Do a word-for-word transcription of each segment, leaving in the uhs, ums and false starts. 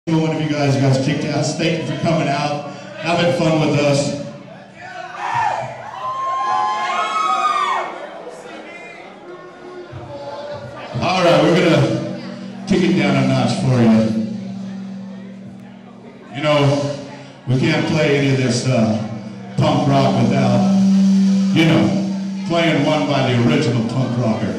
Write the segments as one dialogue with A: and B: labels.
A: One of you guys, you guys kicked ass. Thank you for coming out, having fun with us. All right, we're gonna kick it down a notch for you. You know, we can't play any of this uh, punk rock without, you know, playing one by the original punk rocker.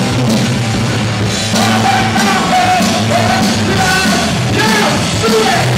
B: Yeah!